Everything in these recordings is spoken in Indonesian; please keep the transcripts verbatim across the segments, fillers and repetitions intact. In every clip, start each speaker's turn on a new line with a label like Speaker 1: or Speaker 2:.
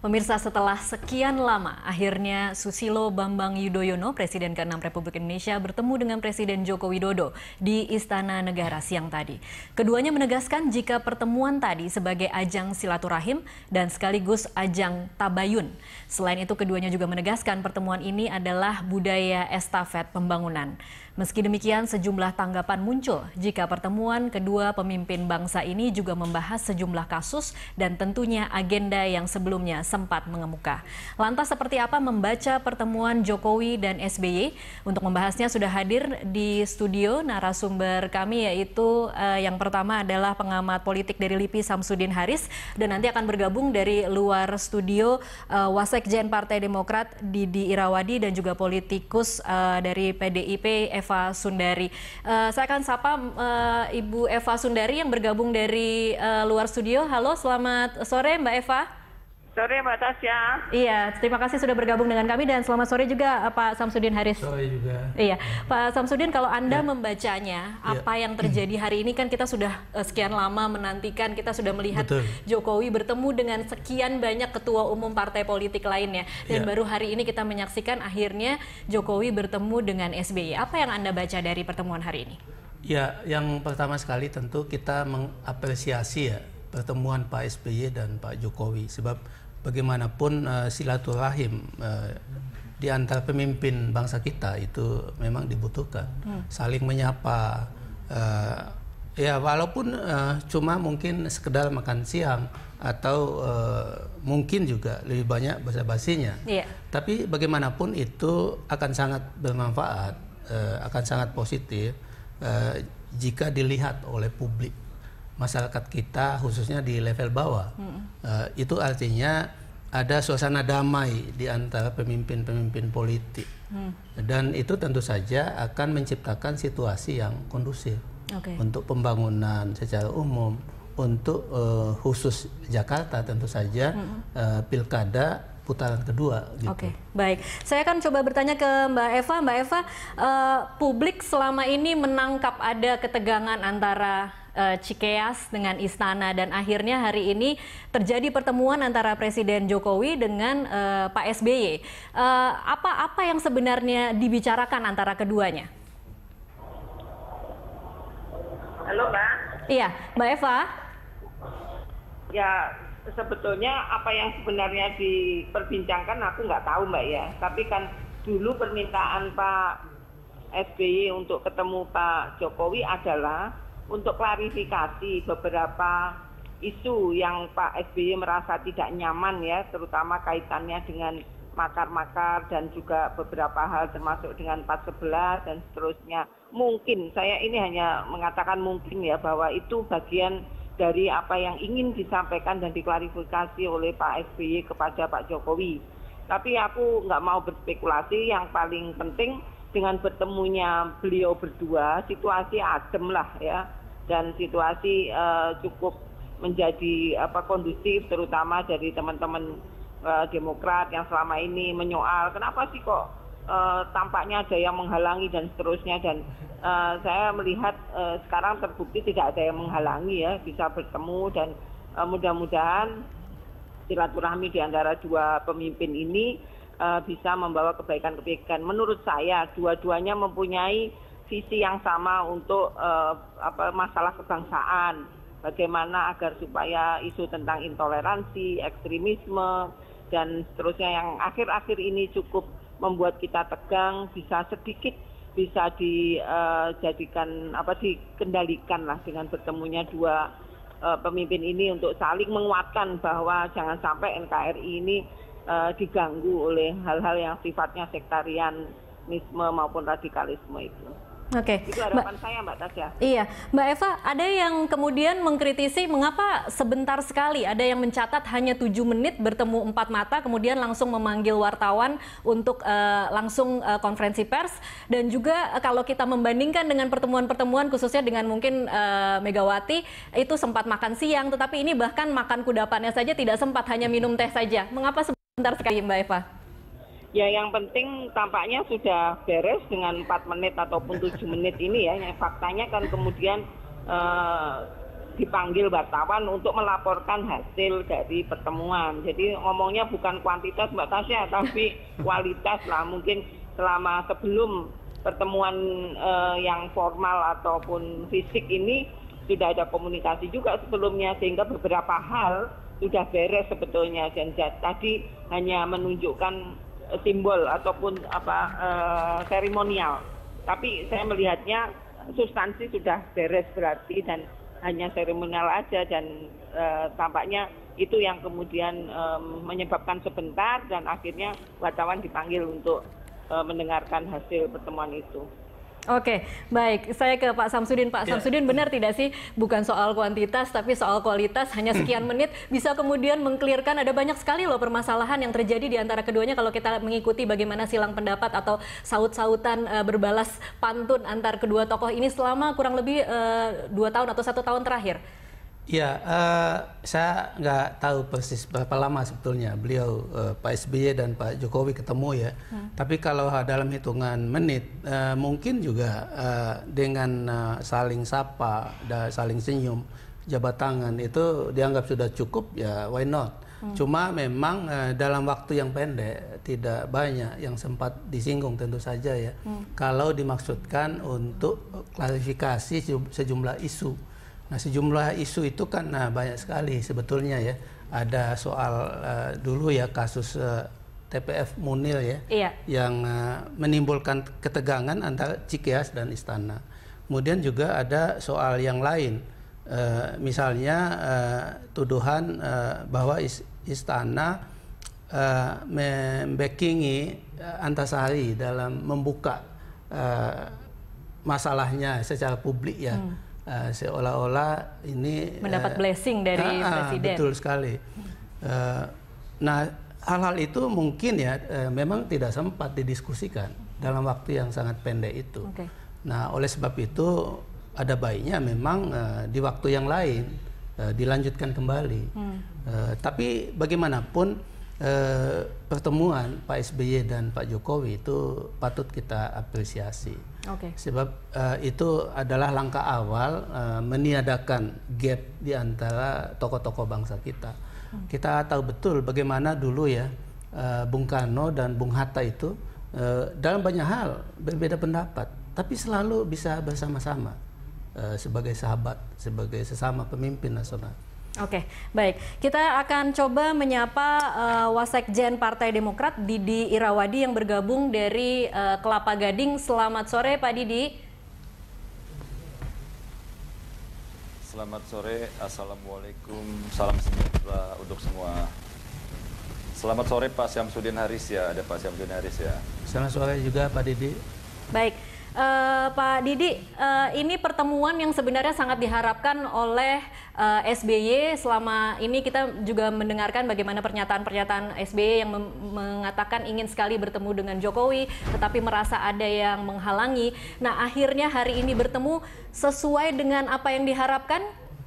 Speaker 1: Pemirsa, setelah sekian lama, akhirnya Susilo Bambang Yudhoyono, Presiden keenam Republik Indonesia, bertemu dengan Presiden Joko Widodo di Istana Negara siang tadi. Keduanya menegaskan jika pertemuan tadi sebagai ajang silaturahim dan sekaligus ajang tabayun. Selain itu, keduanya juga menegaskan pertemuan ini adalah budaya estafet pembangunan. Meski demikian, sejumlah tanggapan muncul jika pertemuan kedua pemimpin bangsa ini juga membahas sejumlah kasus dan tentunya agenda yang sebelumnya sempat mengemuka. Lantas seperti apa membaca pertemuan Jokowi dan S B Y? Untuk membahasnya sudah hadir di studio narasumber kami, yaitu eh, yang pertama adalah pengamat politik dari LIPI Samsudin Haris, dan nanti akan bergabung dari luar studio eh, Wasekjen Partai Demokrat Didi Irawadi dan juga politikus eh, dari P D I P Eva Sundari. Uh, saya akan sapa uh, Ibu Eva Sundari yang bergabung dari uh, luar studio. Halo, selamat sore Mbak Eva.
Speaker 2: Sore Mbak Tasya.
Speaker 1: Iya, terima kasih sudah bergabung dengan kami, dan selamat sore juga uh, Pak Samsudin Haris.
Speaker 3: Sore juga.
Speaker 1: Iya, Pak Samsudin, kalau Anda
Speaker 3: ya.
Speaker 1: membacanya,
Speaker 3: ya.
Speaker 1: apa yang terjadi hari ini, kan kita sudah uh, sekian lama menantikan, kita sudah melihat
Speaker 3: Betul.
Speaker 1: Jokowi bertemu dengan sekian banyak ketua umum partai politik lainnya, dan ya. baru hari ini kita menyaksikan akhirnya Jokowi bertemu dengan S B Y. Apa yang Anda baca dari pertemuan hari ini?
Speaker 3: Ya, yang pertama sekali tentu kita mengapresiasi ya pertemuan Pak S B Y dan Pak Jokowi, sebab bagaimanapun uh, silaturahim uh, di antara pemimpin bangsa kita itu memang dibutuhkan, hmm. saling menyapa, uh, ya walaupun uh, cuma mungkin sekedar makan siang atau uh, mungkin juga lebih banyak basa-basinya, yeah. tapi bagaimanapun itu akan sangat bermanfaat, uh, akan sangat positif uh, jika dilihat oleh publik masyarakat kita, khususnya di level bawah. hmm. uh, itu artinya ada suasana damai di antara pemimpin-pemimpin politik, hmm. dan itu tentu saja akan menciptakan situasi yang kondusif okay. untuk pembangunan secara umum, untuk uh, khusus Jakarta tentu saja, hmm. uh, pilkada putaran kedua. Gitu.
Speaker 1: Oke, baik. Saya akan coba bertanya ke Mbak Eva. Mbak Eva, uh, publik selama ini menangkap ada ketegangan antara uh, Cikeas dengan Istana, dan akhirnya hari ini terjadi pertemuan antara Presiden Jokowi dengan uh, Pak S B Y. Uh, apa apa yang sebenarnya dibicarakan antara keduanya?
Speaker 2: Halo Mbak.
Speaker 1: Iya, Mbak Eva.
Speaker 2: Ya, sebetulnya apa yang sebenarnya diperbincangkan aku nggak tahu Mbak ya. Tapi kan dulu permintaan Pak S B Y untuk ketemu Pak Jokowi adalah untuk klarifikasi beberapa isu yang Pak S B Y merasa tidak nyaman ya, terutama kaitannya dengan makar-makar dan juga beberapa hal termasuk dengan empat sebelas dan seterusnya. Mungkin, saya ini hanya mengatakan mungkin ya, bahwa itu bagian dari apa yang ingin disampaikan dan diklarifikasi oleh Pak S B Y kepada Pak Jokowi. Tapi aku nggak mau berspekulasi, yang paling penting dengan bertemunya beliau berdua, situasi adem lah ya, dan situasi uh, cukup menjadi apa kondusif, terutama dari teman-teman uh, Demokrat yang selama ini menyoal kenapa sih kok uh, tampaknya ada yang menghalangi dan seterusnya, dan uh, saya melihat uh, sekarang terbukti tidak ada yang menghalangi ya, bisa bertemu, dan uh, mudah-mudahan silaturahmi di antara dua pemimpin ini uh, bisa membawa kebaikan-kebaikan. Menurut saya dua-duanya mempunyai visi yang sama untuk uh, apa masalah kebangsaan, bagaimana agar supaya isu tentang intoleransi, ekstremisme dan seterusnya yang akhir-akhir ini cukup membuat kita tegang bisa sedikit bisa dijadikan uh, apa dikendalikan lah dengan bertemunya dua uh, pemimpin ini, untuk saling menguatkan bahwa jangan sampai N K R I ini uh, diganggu oleh hal-hal yang sifatnya sektarianisme maupun radikalisme itu.
Speaker 1: Oke,
Speaker 2: itu harapan Mbak, saya Mbak Tasya.
Speaker 1: Iya, Mbak Eva, ada yang kemudian mengkritisi mengapa sebentar sekali, ada yang mencatat hanya tujuh menit bertemu empat mata, kemudian langsung memanggil wartawan untuk uh, langsung uh, konferensi pers, dan juga uh, kalau kita membandingkan dengan pertemuan-pertemuan khususnya dengan mungkin uh, Megawati, itu sempat makan siang, tetapi ini bahkan makan kudapannya saja tidak sempat, hanya minum teh saja. Mengapa sebentar sekali Mbak Eva?
Speaker 2: Ya, yang penting tampaknya sudah beres dengan empat menit ataupun tujuh menit ini ya. Yang faktanya kan kemudian eh, dipanggil wartawan untuk melaporkan hasil dari pertemuan. Jadi ngomongnya bukan kuantitas Mbak Tasya, tapi kualitas lah. Mungkin selama sebelum pertemuan eh, yang formal ataupun fisik ini sudah ada komunikasi juga sebelumnya, sehingga beberapa hal sudah beres sebetulnya. Dan tadi hanya menunjukkan simbol ataupun apa eh, seremonial. Tapi saya melihatnya substansi sudah beres berarti, dan hanya seremonial aja, dan uh, tampaknya itu yang kemudian um, menyebabkan sebentar dan akhirnya wartawan dipanggil untuk uh, mendengarkan hasil pertemuan itu.
Speaker 1: Oke, baik. Saya ke Pak Samsudin. Pak
Speaker 3: Ya.
Speaker 1: Samsudin, benar tidak sih bukan soal kuantitas tapi soal kualitas, hanya sekian menit bisa kemudian mengklirkan ada banyak sekali loh permasalahan yang terjadi di antara keduanya kalau kita mengikuti bagaimana silang pendapat atau saut-sautan uh, berbalas pantun antar kedua tokoh ini selama kurang lebih uh, dua tahun atau satu tahun terakhir.
Speaker 3: Ya, uh, saya nggak tahu persis berapa lama sebetulnya beliau uh, Pak S B Y dan Pak Jokowi ketemu ya. Hmm. Tapi kalau dalam hitungan menit, uh, mungkin juga uh, dengan uh, saling sapa dan saling senyum, jabat tangan itu dianggap sudah cukup ya, why not? Hmm. Cuma memang uh, dalam waktu yang pendek tidak banyak yang sempat disinggung tentu saja ya. Hmm. Kalau dimaksudkan untuk klarifikasi sejumlah isu. Nah, sejumlah isu itu kan nah, banyak sekali sebetulnya ya. Ada soal uh, dulu ya kasus uh, T P F Munir ya,
Speaker 1: iya.
Speaker 3: yang uh, menimbulkan ketegangan antara Cikeas dan Istana. Kemudian juga ada soal yang lain, uh, misalnya uh, tuduhan uh, bahwa is, Istana uh, membackingi uh, Antasari dalam membuka uh, masalahnya secara publik ya. Hmm. Uh, seolah-olah ini
Speaker 1: mendapat
Speaker 3: uh,
Speaker 1: blessing dari
Speaker 3: uh,
Speaker 1: presiden.
Speaker 3: Betul sekali. Uh, nah, hal-hal itu mungkin ya uh, memang tidak sempat didiskusikan dalam waktu yang sangat pendek itu. Okay. Nah, oleh sebab itu ada baiknya memang uh, di waktu yang lain uh, dilanjutkan kembali. Hmm. Uh, tapi bagaimanapun uh, pertemuan Pak S B Y dan Pak Jokowi itu patut kita apresiasi. Okay. Sebab uh, itu adalah langkah awal uh, meniadakan gap di antara tokoh-tokoh bangsa kita. Hmm. Kita tahu betul bagaimana dulu ya uh, Bung Karno dan Bung Hatta itu uh, dalam banyak hal berbeda pendapat, tapi selalu bisa bersama-sama uh, sebagai sahabat, sebagai sesama pemimpin nasional.
Speaker 1: Oke, baik. Kita akan coba menyapa uh, Wasekjen Partai Demokrat Didi Irawadi yang bergabung dari uh, Kelapa Gading. Selamat sore, Pak Didi.
Speaker 4: Selamat sore, Assalamualaikum, salam sejahtera untuk semua. Selamat sore Pak Syamsuddin Haris ya, ada Pak Syamsuddin Haris ya.
Speaker 3: Selamat sore juga Pak Didi.
Speaker 1: Baik. Uh, Pak Didi, uh, ini pertemuan yang sebenarnya sangat diharapkan oleh uh, S B Y. Selama ini kita juga mendengarkan bagaimana pernyataan-pernyataan S B Y yang mengatakan ingin sekali bertemu dengan Jokowi, tetapi merasa ada yang menghalangi. Nah, akhirnya hari ini bertemu sesuai dengan apa yang diharapkan?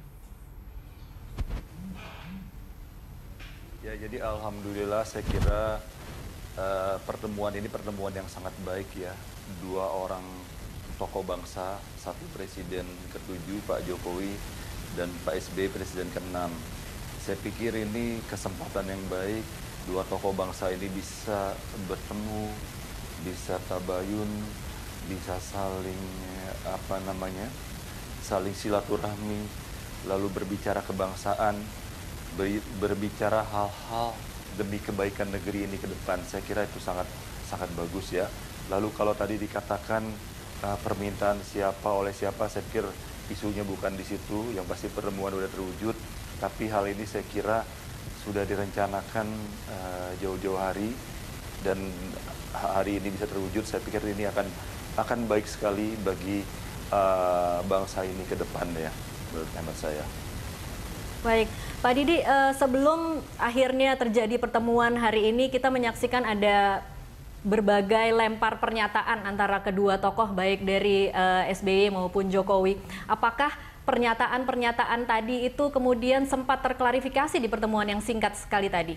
Speaker 4: Ya, jadi alhamdulillah saya kira uh, pertemuan ini pertemuan yang sangat baik ya. Dua orang tokoh bangsa, satu presiden ketujuh Pak Jokowi dan Pak S B Y presiden keenam. Saya pikir ini kesempatan yang baik, dua tokoh bangsa ini bisa bertemu, bisa tabayun, bisa saling apa namanya, saling silaturahmi, lalu berbicara kebangsaan, berbicara hal-hal demi kebaikan negeri ini ke depan. Saya kira itu sangat sangat bagus ya. Lalu kalau tadi dikatakan uh, permintaan siapa oleh siapa, saya pikir isunya bukan di situ. Yang pasti pertemuan sudah terwujud, tapi hal ini saya kira sudah direncanakan uh, jauh-jauh hari, dan hari ini bisa terwujud. Saya pikir ini akan akan baik sekali bagi uh, bangsa ini ke depan ya, menurut hemat saya.
Speaker 1: Baik, Pak Didi, uh, sebelum akhirnya terjadi pertemuan hari ini, kita menyaksikan ada berbagai lempar pernyataan antara kedua tokoh baik dari uh, S B Y maupun Jokowi. Apakah pernyataan-pernyataan tadi itu kemudian sempat terklarifikasi di pertemuan yang singkat sekali tadi?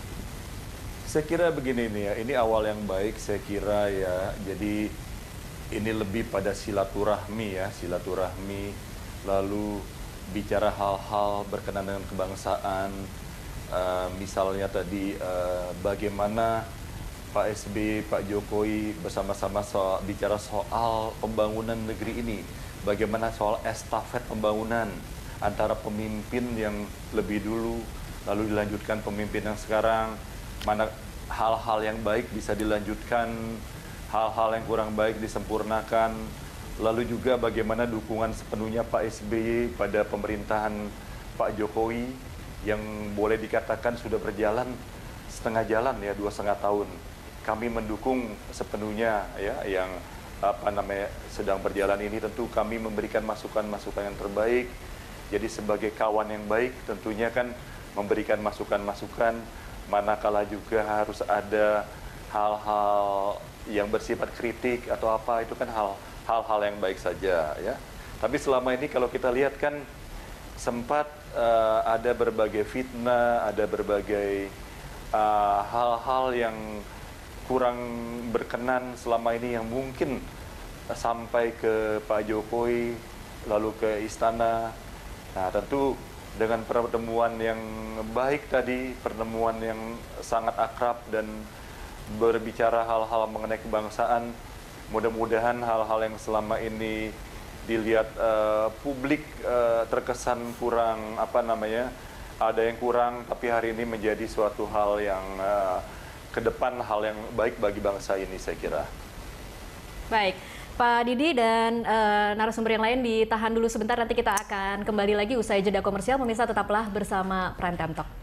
Speaker 4: Saya kira begini nih ya, ini awal yang baik saya kira ya. Jadi ini lebih pada silaturahmi ya, silaturahmi, lalu bicara hal-hal berkenaan dengan kebangsaan, uh, misalnya tadi uh, bagaimana Pak S B, Pak Jokowi bersama-sama soal, bicara soal pembangunan negeri ini, bagaimana soal estafet pembangunan antara pemimpin yang lebih dulu, lalu dilanjutkan pemimpin yang sekarang, mana hal-hal yang baik bisa dilanjutkan, hal-hal yang kurang baik disempurnakan, lalu juga bagaimana dukungan sepenuhnya Pak S B Y pada pemerintahan Pak Jokowi yang boleh dikatakan sudah berjalan setengah jalan ya, dua setengah tahun. Kami mendukung sepenuhnya ya yang apa namanya sedang berjalan ini. Tentu kami memberikan masukan-masukan yang terbaik. Jadi sebagai kawan yang baik tentunya kan memberikan masukan-masukan, manakala juga harus ada hal-hal yang bersifat kritik atau apa, itu kan hal hal-hal yang baik saja ya. Tapi selama ini kalau kita lihat kan sempat uh, ada berbagai fitnah, ada berbagai hal-hal uh, yang kurang berkenan selama ini yang mungkin uh, sampai ke Pak Jokowi, lalu ke istana. Nah tentu dengan pertemuan yang baik tadi, pertemuan yang sangat akrab dan berbicara hal-hal mengenai kebangsaan, mudah-mudahan hal-hal yang selama ini dilihat uh, publik uh, terkesan kurang apa namanya, ada yang kurang, tapi hari ini menjadi suatu hal yang uh, ke depan hal yang baik bagi bangsa ini saya kira.
Speaker 1: Baik, Pak Didi dan uh, narasumber yang lain ditahan dulu sebentar, nanti kita akan kembali lagi usai jeda komersial. Pemirsa tetaplah bersama Prime Time Talk.